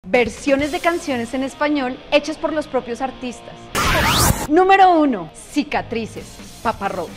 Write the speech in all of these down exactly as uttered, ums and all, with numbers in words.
versiones de canciones en español hechas por los propios artistas. Número uno, Cicatrices, Papa Roach.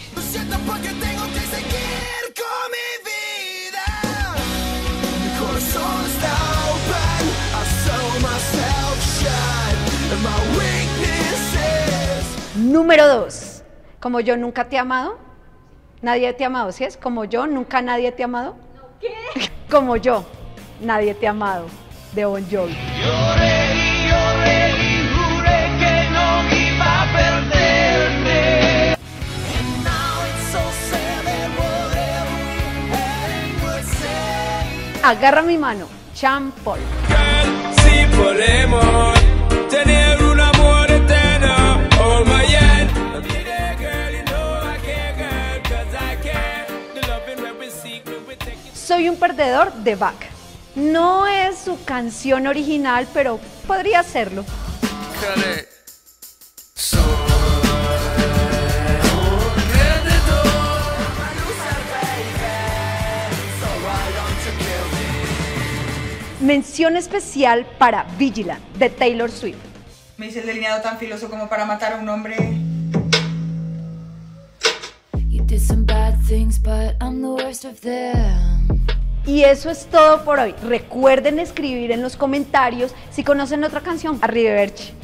Número dos, Como yo nunca te he amado. Nadie te ha amado, ¿sí es? Como yo, nunca nadie te ha amado. ¿Qué? Como yo, nadie te ha amado, de Bon Jovi. Lloré y lloré y juré que no iba a perderte. And now it's so sad that whatever we had would say. Agarra mi mano, Sean Paul. Girl, si podemos tener un amor eterno, hold my hand. I'll be there, girl, you know I care, girl, 'cause I care. The loving that we seek, we will take it. Soy un perdedor de Bach. No es su canción original, pero podría serlo. Dale. Mención especial para Vigilant, de Taylor Swift. Me hice el delineado tan filoso como para matar a un hombre. You did some bad things, but I'm the worst of them. Y eso es todo por hoy. Recuerden escribir en los comentarios si conocen otra canción. Arrivederci.